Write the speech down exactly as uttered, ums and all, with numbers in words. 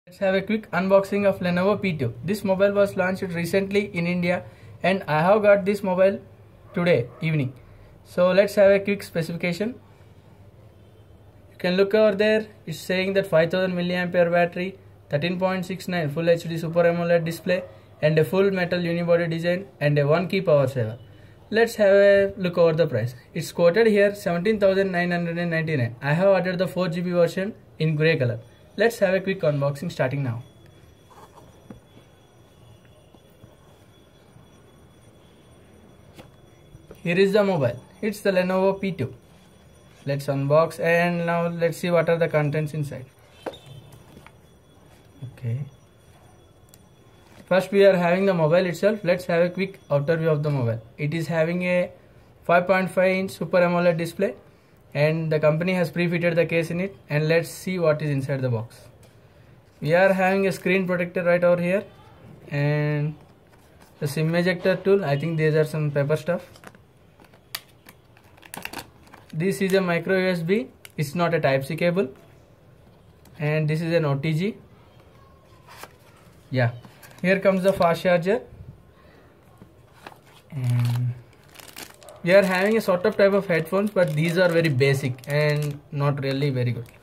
Let's have a quick unboxing of Lenovo P two. This mobile was launched recently in India and I have got this mobile today evening. So let's have a quick specification. You can look over there, it's saying that five thousand milliamp hour battery, thirteen point six nine Full H D Super AMOLED display and a full metal unibody design and a one key power saver. Let's have a look over the price. It's quoted here seventeen thousand nine hundred ninety-nine. I have ordered the four G B version in grey color. Let's have a quick unboxing starting now. Here is the mobile. It's the Lenovo P two. Let's unbox and now let's see what are the contents inside. Okay. First we are having the mobile itself. Let's have a quick outer view of the mobile. It is having a five point five inch Super AMOLED display and the company has pre-fitted the case in it, and let's see what is inside the box. We are having a screen protector right over here and the SIM ejector tool. I think these are some paper stuff. This is a micro U S B. It's not a type C cable, and this is an O T G. Yeah, here comes the fast charger, and we are having a sort of type of headphones, but these are very basic and not really very good.